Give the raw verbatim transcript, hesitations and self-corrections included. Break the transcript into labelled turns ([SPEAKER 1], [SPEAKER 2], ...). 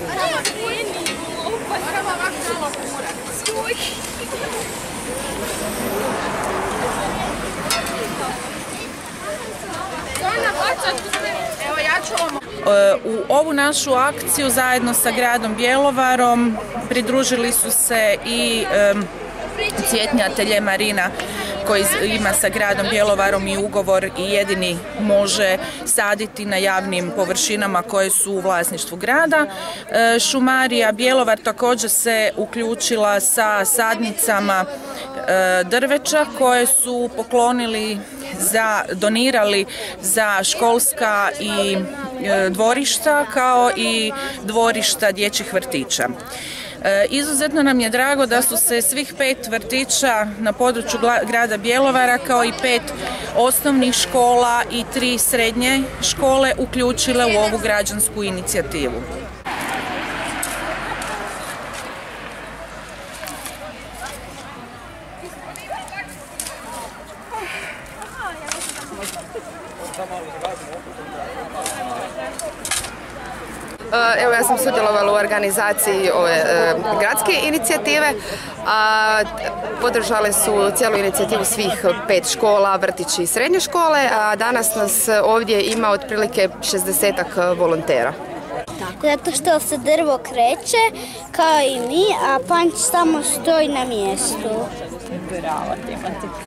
[SPEAKER 1] U ovu našu akciju zajedno sa gradom Bjelovarom pridružili su se i Cvjetni atelje Marina koji ima sa gradom Bjelovarom i ugovor i jedini može saditi na javnim površinama koje su u vlasništvu grada. Šumarija Bjelovar također se uključila sa sadnicama drveća koje su poklonili za, donirali za školska i dvorišta kao i dvorišta dječjih vrtića. Izuzetno nam je drago da su se svih pet vrtića na području grada Bjelovara kao i pet osnovnih škola i tri srednje škole uključile u ovu građansku inicijativu.
[SPEAKER 2] Evo, ja sam sudjelovala u organizaciji ove e, gradske inicijative, a podržale su cijelu inicijativu svih pet škola, vrtići i srednje škole, a danas nas ovdje ima otprilike šezdesetak volontera.
[SPEAKER 3] Zato što se drvo kreće kao i mi, a panč samo stoji na mjestu.